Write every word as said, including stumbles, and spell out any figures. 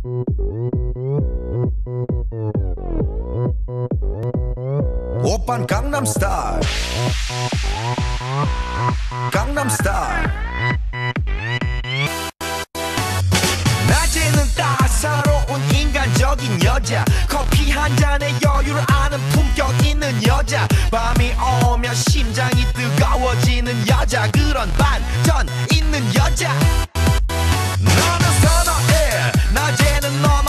오빤 강남스타일 강남스타일 낮에는 따사로운 인간적인 여자 커피 한 잔에 여유를 아는 품격 있는 여자 밤이 오면 심장이 뜨거워지는 여자 그런 반전 있는 여자 너는 선호해 낮에는 너